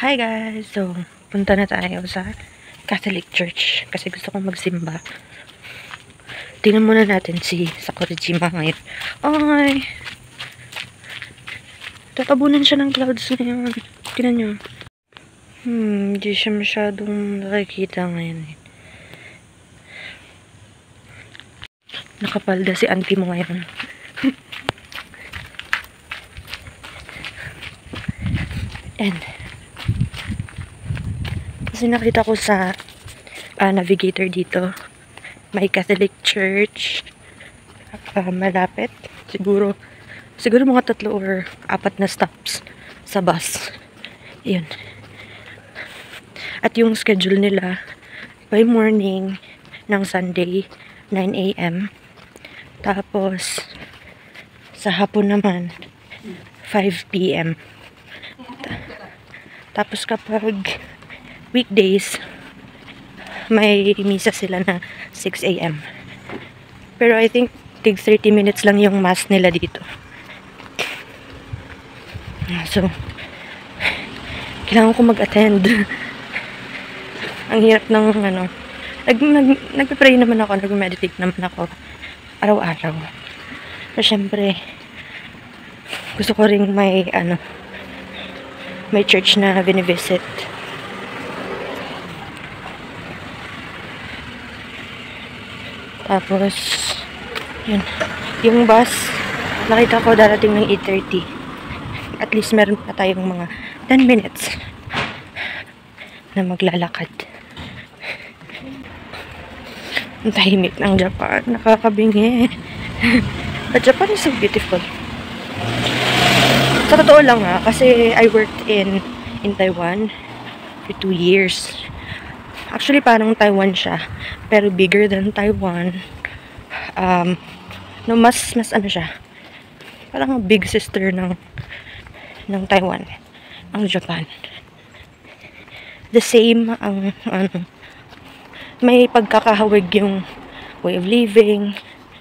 Hi guys! So, punta na tayo sa Catholic Church kasi gusto kong magsimba. Tingnan muna natin si Sakurajima ngayon. Ay! Tatabunan siya ng clouds ngayon. Tingnan nyo. Hindi siya masyadong nakikita ngayon. Nakapalda si auntie mo ngayon. And kasi nakita ko sa navigator dito, may Catholic Church malapit. Siguro mga 3 or 4 na stops sa bus. Yun. At yung schedule nila by morning ng Sunday 9 AM. Tapos sa hapon naman 5 PM. Tapos kapag weekdays, may misa sila na 6 AM. Pero I think tig 30 minutes lang yung mass nila dito. So, kailangan ko mag-attend. Ang hirap ng nagpe-pray naman ako, nag-meditate naman ako araw-araw. Pero syempre, gusto ko ring may church na binivisit. Tapos, yun. Yung bus, nakita ko darating ng 8:30. At least meron pa tayong mga 10 minutes na maglalakad. Ang tahimik ng Japan. Nakakabingi. But Japan is so beautiful. Sa totoo lang kasi I worked in Taiwan for 2 years. Actually, parang Taiwan siya. Pero bigger than Taiwan. Mas siya. Parang big sister ng Taiwan. Ang Japan. The same, may pagkakahawig yung way of living.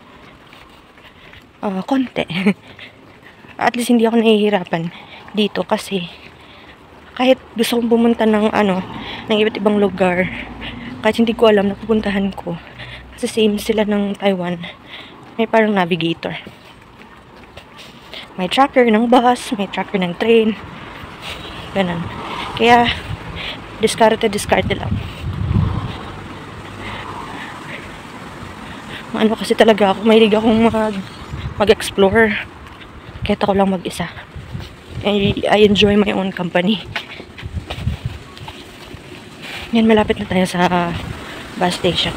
Konti. At least hindi ako nahihirapan dito kasi kahit gusto kong pumunta ng iba't ibang lugar, kahit hindi ko alam na pupuntahan ko, kasi same sila ng Taiwan, may parang navigator, may tracker ng bus, may tracker ng train, ganun. Kaya diskarte lang. Kasi talaga ako, mahilig akong mag-explore kahit ako lang mag-isa. I enjoy my own company. Yan, malapit na tayo sa bus station.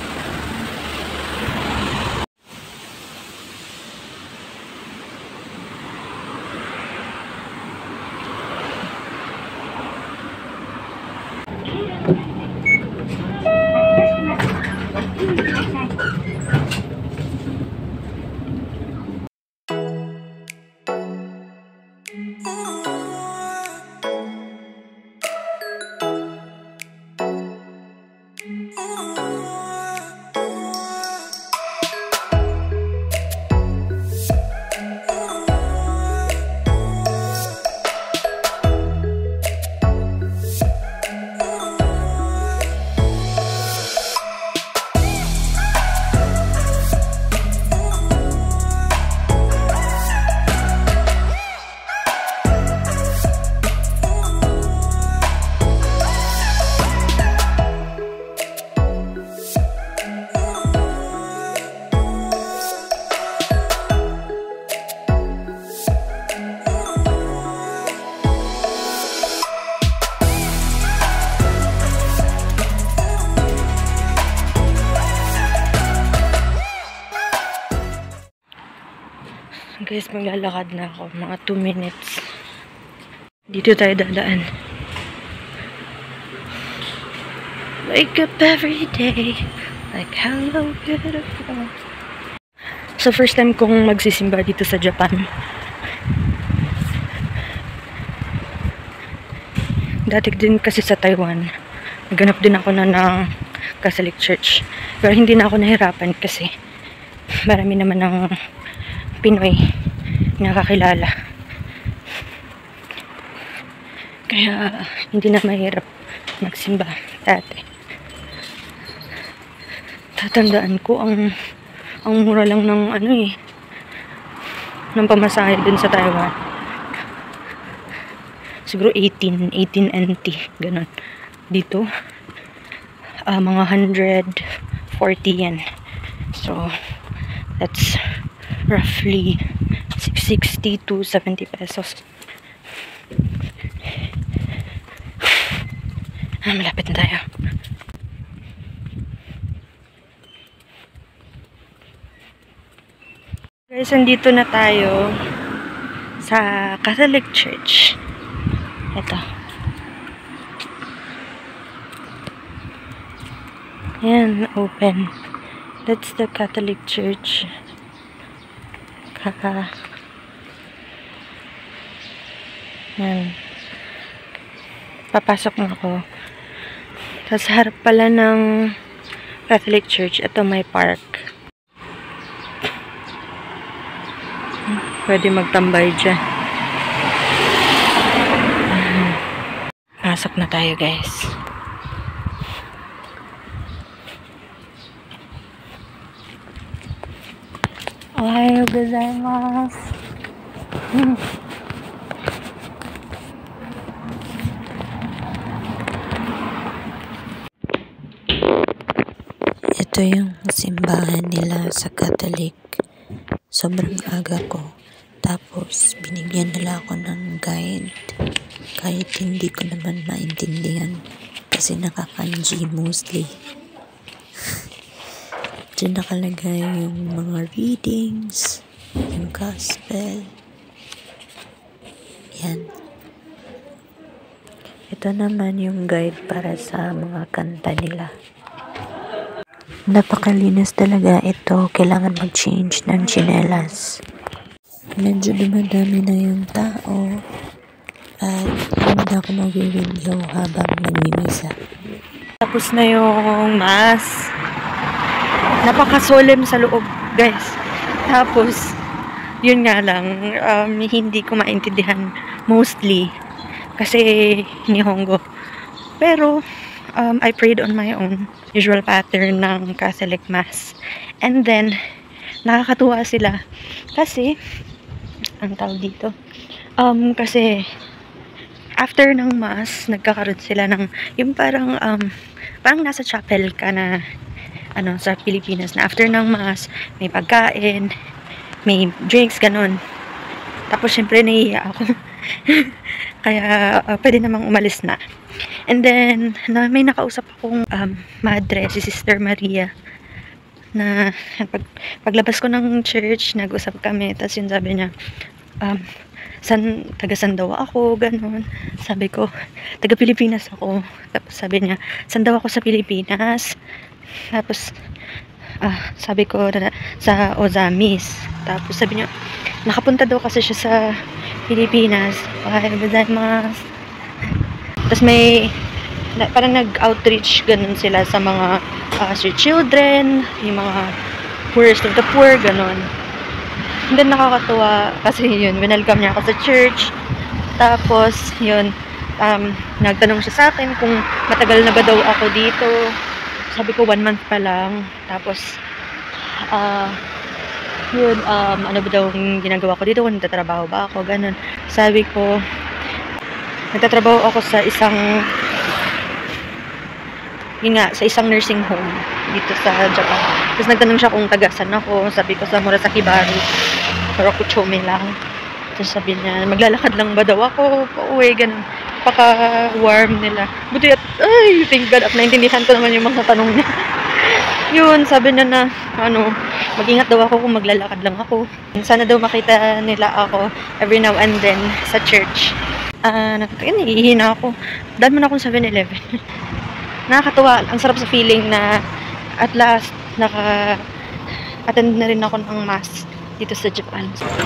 Guys, maglalakad na ako. Mga 2 minutes. Dito tayo dadaan. Wake up every day. Like, hello, beautiful. So, first time kong magsisimba dito sa Japan. Dati din kasi sa Taiwan. Naganap din ako ng Catholic Church. Pero hindi na ako nahirapan kasi marami naman ng Pinoy nakakilala. Kaya hindi na mahirap magsimba dati. Tatandaan ko ang mura lang ng ng pamasahe dun sa Taiwan. Siguro 18 NT, ganun. Dito, mga 140 yen. So, that's roughly 60 to 70 pesos. Malapit na tayo. Guys, andito na tayo sa Catholic Church. Ito. Ayan, open. That's the Catholic Church. Ayan. Papasok na ako. Tapos harap pala ng Catholic Church. Ito may park. Pwede magtambay dyan. Pasok na tayo, guys. Ohayo gozaimasu. Ito yung simbahan nila sa Catholic. Sobrang aga ko. Tapos, binigyan nila ako ng guide. Kahit hindi ko naman maintindihan. Kasi nakakanji mostly. Diyan nakalagay yung mga readings, yung gospel. Yan. Ito naman yung guide para sa mga kanta nila. Napakalinis talaga ito. Kailangan mag-change ng tsinelas. Medyo dumadami na yung tao. At hindi ako mag-video habang nagmimisa. Tapos na yung mass. Napaka-solemn sa loob, guys. Tapos, yun nga lang, hindi ko maintindihan mostly. Kasi Nihongo. Pero, I prayed on my own. Usual pattern ng Catholic Mass. And then, nakakatuwa sila. Kasi, ang tawag dito, kasi, after ng Mass, nagkakaroon sila ng, yung parang nasa chapel ka na, sa Pilipinas, na after ng Mass, may pagkain, may drinks, ganun. Tapos, syempre, nahihiya ako. Kaya, pwede namang umalis na. And then, may nakausap akong madre, si Sister Maria, na paglabas ko ng church, nag-usap kami, tapos yun sabi niya, taga-san daw ako, ganun. Sabi ko, taga-Pilipinas ako. Tapos sabi niya, san daw ako sa Pilipinas? Tapos, sabi ko, sa Ozamis. Tapos sabi niya, nakapunta daw kasi siya sa Pilipinas. Ohayo gozaimasu. Tapos parang nag-outreach ganun sila sa mga street children, yung mga poorest of the poor, ganun. And then nakakatuwa kasi yun, welcome niya ako sa church. Tapos yun, nagtanong siya sa akin kung matagal na ba daw ako dito. Sabi ko 1 month pa lang. Tapos yun, ano ba daw yung ginagawa ko dito, kung nagtatrabaho ba ako, ganun. Sabi ko, nagtatrabaho ako sa isang nursing home dito sa Japan. Tapos nagtanong siya kung taga-san ako. Sabi ko sa Murasaki Baru. Karakuchome lang. Tapos sabi niya, maglalakad lang ba daw ako? Pauwi, ganun. Paka-warm nila. Buti at, thank God, at naintindihan ko naman yung mga tanong niya. Yun, sabi niya na, mag-ingat daw ako kung maglalakad lang ako. Sana daw makita nila ako every now and then sa church. Nahihina ako. Dahil mo na akong 7-Eleven. Nakakatuwa. Ang sarap sa feeling na at last, naka-attend na rin ako ng mass dito sa Japan.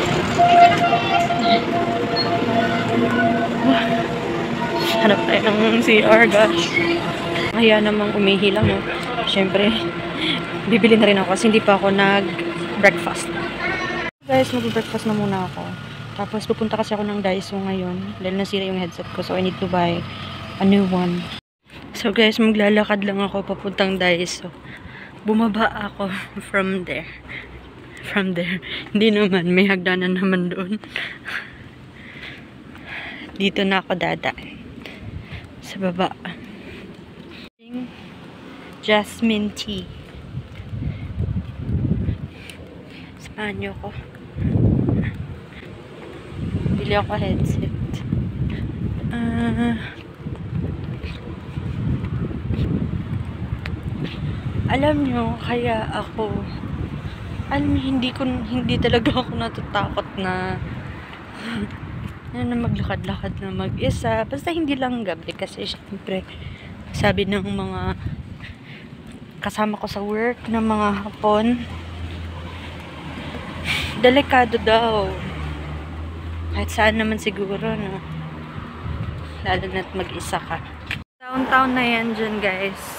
Hanap tayo ng CR, gosh. Kaya namang umihi lang, no? Siyempre, bibili na rin ako kasi hindi pa ako nag-breakfast. Guys, mag-breakfast na muna ako. Tapos pupunta kasi ako ng Daiso ngayon dahil nasira yung headset ko, so I need to buy a new one. So guys, maglalakad lang ako papuntang Daiso. Bumaba ako from there. Hindi naman, may hagdanan naman doon. Dito na ako dadaan. Sa baba. Jasmine tea. Samahan niyo ko. Bili ako headset. Alam nyo, kaya ako, hindi talaga ako natatakot na maglakad-lakad na mag-isa. Basta hindi lang gabi kasi syempre, sabi ng mga kasama ko sa work ng mga Hapon, delikado daw. Kahit saan naman siguro, no? Lalo na't mag-isa ka. Downtown na yan dyan, guys.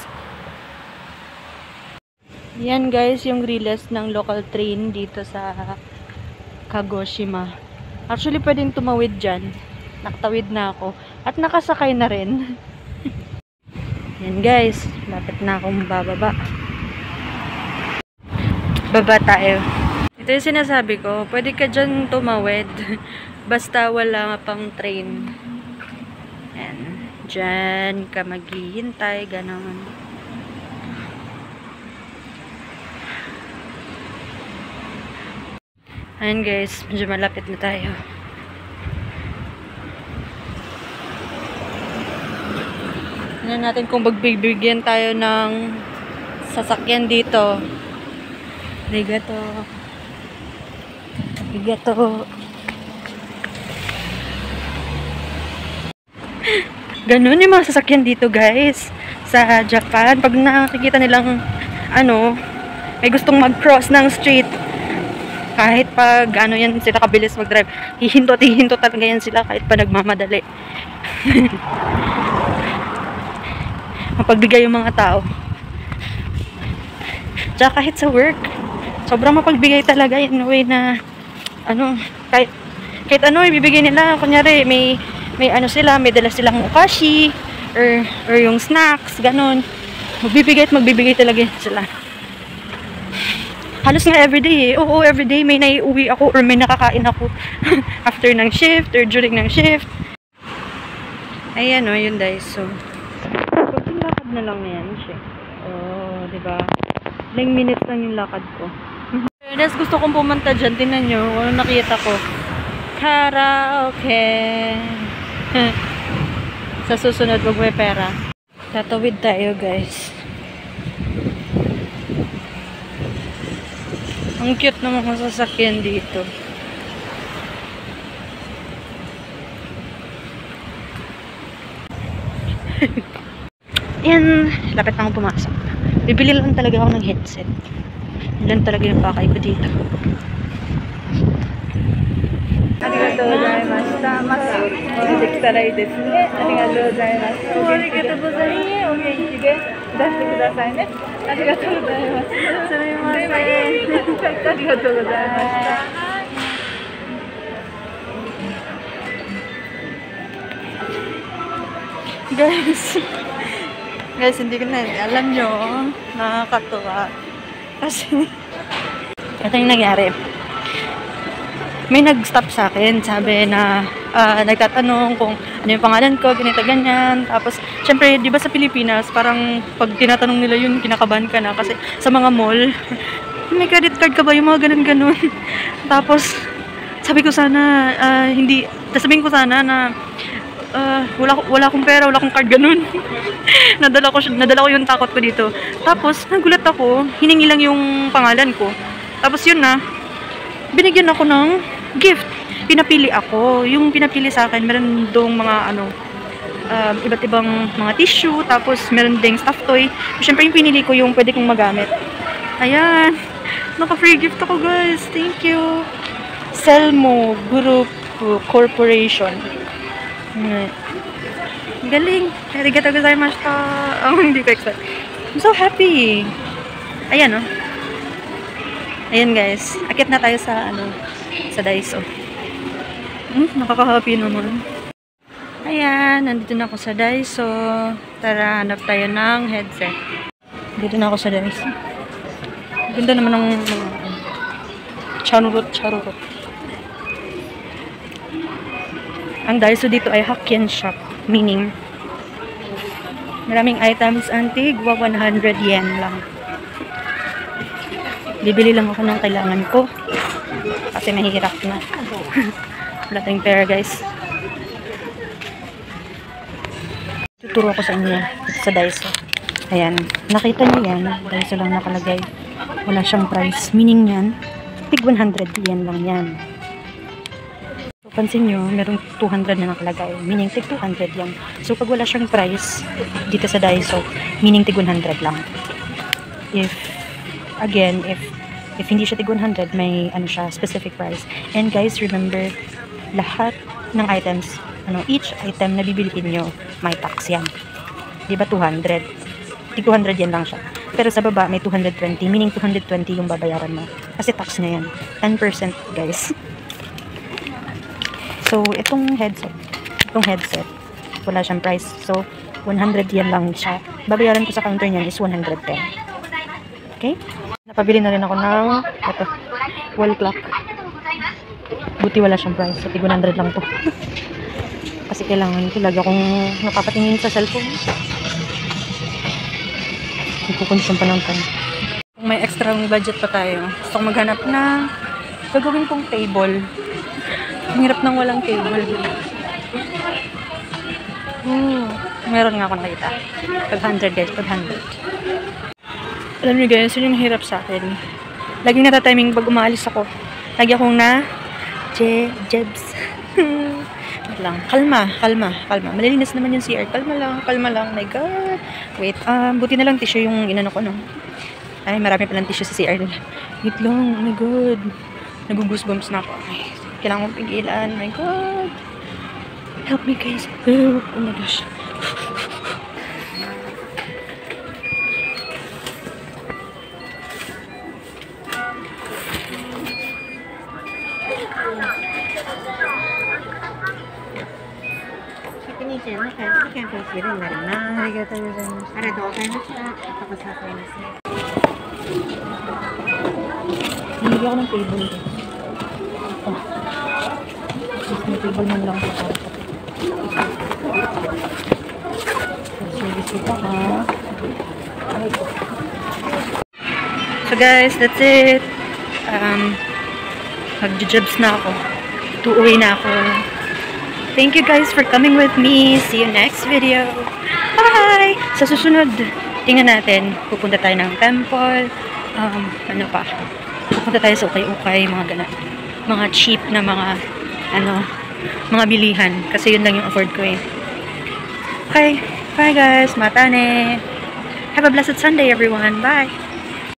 Yan, guys, yung riles ng local train dito sa Kagoshima. Actually, pwedeng tumawid dyan. Nakatawid na ako. At nakasakay na rin. Yan, guys. Lapit na akong bababa. Baba tayo. Ito yung sinasabi ko. Pwede ka dyan tumawid. Basta wala pang train. Yan. Dyan ka maghihintay. Ganon. Ayan guys. Medyo malapit na tayo. Tignan natin kung magbibigyan tayo ng sasakyan dito. Arigato. Ganun yung mga sasakyan dito, guys. Sa Japan, pag nakikita nilang may gustong mag-cross ng street, kahit pag yan sila kabilis mag-drive, hihinto talaga yan sila kahit pa nagmamadali. Mapagbigay yung mga tao. Tsaka kahit sa work, sobrang mapagbigay talaga in a way na kahit ibibigay nila. Kunyari may dala silang ukashi or yung snacks, ganon. Magbibigay talaga sila. Halos nga everyday eh. Oo, everyday may naiuwi ako or may nakakain ako after ng shift or during ng shift. Ayan yun guys. So, kunting lakad na lang yan siya. Oh, diba? Ilang minutes lang yung lakad ko. Nes, gusto kong pumunta dyan. Tingnan nyo, nakita ko. Karaoke. Sa susunod, wag may pera. Tatawid tayo, guys. Ang cute ng mga sasakyan dito. Yan, lapit na akong pumasok. Bibili lang talaga ako ng headset. Yan talaga yung pakay ko dito. Arigatou gozaimashita. Mata dekitarai desu ne. Arigatou gozaimashita. Arigatou gozaimashita. O genki de daste kudasai ne. Arigatou gozaimashita. Sumimasen. Arigatou gozaimashita. Guys, hindi ko na alam nyo, nakakatuwa. Kasi, ito yung nangyari. May nag-stop sa akin, sabi na, nagtatanong kung ano yung pangalan ko, ganito, ganyan. Tapos, syempre, di ba sa Pilipinas, parang pag tinatanong nila yun, kinakabahan ka na. Kasi sa mga mall, may credit card ka ba? Yung mga ganun-ganun. Tapos, sabi ko sana, sabihin ko sana na, wala akong pera, wala akong card, ganun. nadala ko yung takot ko dito. Tapos, nagulat ako, hiningi lang yung pangalan ko. Tapos yun na, binigyan ako ng gift. Pinapili ako. Yung pinapili sa akin, meron doong mga iba't ibang mga tissue, tapos meron ding stuffed toy. Siyempre yung pinili ko yung pwede kong magamit. Ayan. Naka-free gift ako, guys. Thank you. Selmo Group Corporation. Galing. Arigatou gozaimashita. Hindi ko expect. I'm so happy. Ayan, Ayan, guys. Akit na tayo sa Daiso. Nakaka-happy naman. Ayan, nandito na ako sa Daiso. Tara, hanap tayo ng headset. Dito na ako sa Daiso. Ganda naman ng charurot. Ang Daiso dito ay Hokkien shop. Meaning, maraming items antigua 100 yen lang. Bibili lang ako ng kailangan ko. Kasi mahihirap na. Wala tayong pera, guys. Tuturo ako sa inyo sa Daiso. Ayan. Nakita niyo yan. Daiso lang nakalagay. Wala siyang price. Meaning yan, tig 100 yen lang yan. So, pansin nyo, merong 200 na nakalagay. Meaning tig 200 yan. So, pag wala siyang price dito sa Daiso, meaning tig 100 lang. If hindi siya tig 100, may ano siya, specific price. And guys, remember, lahat ng items, each item na bibiliin nyo, may tax yan. Diba 200? Tig 200 yan lang siya. Pero sa baba, may 220, meaning 220 yung babayaran mo. Kasi tax na yan. 10%, guys. So, itong headset, wala siyang price. So, 100 yan lang siya. Babayaran ko sa counter niyan is 110. Okay? Napabili na rin ako ng wall clock. Buti wala siyang price. So, tig 100 lang to. Kasi kailangan ko lagi akong napapatingin sa cellphone. Ikukonsume pa ng time. Kung may extra budget pa tayo, gusto kong maghanap na gagawin kong table. Ang hirap nang walang table. Meron nga ako nakita. 500 guys, 500. Alam niyo guys, yun yung hirap sa akin. Laging natatiming pag umaalis ako. Lagi akong jebs. Lang. Kalma. Malilinis naman yung CR. Kalma lang. My God. Wait, buti na lang tissue yung inano ko, no? Ay, marami palang tissue sa CR nila. Wait lang, oh my God. Nag-goosebumps na ako. Ay, kailangan kong pigilan. My God. Help me, guys. Help. Oh my gosh. Hindi ako ng table. May table man lang sa service ito, ha? So guys, that's it. Mag-jobs na ako. Uuwi na ako. Thank you guys for coming with me. See you next video. Bye! Sa susunod, tingnan natin. Pupunta tayo ng temple. Ano pa? Pupunta tayo sa ukay-ukay, mga ganun. Mga cheap na mga bilihan. Kasi yun lang yung afford ko eh. Okay. Bye guys. Matane. Have a blessed Sunday everyone. Bye!